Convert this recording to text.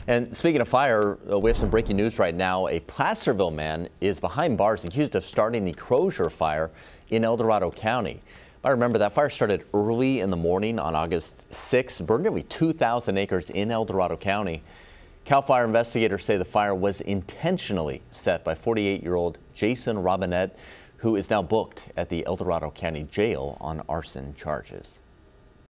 And speaking of fire, we have some breaking news right now. A Placerville man is behind bars accused of starting the Crozier Fire in El Dorado County. I remember that fire started early in the morning on August 6th, burned nearly 2,000 acres in El Dorado County. CAL FIRE investigators say the fire was intentionally set by 48-year-old Jason Robinette, who is now booked at the El Dorado County Jail on arson charges.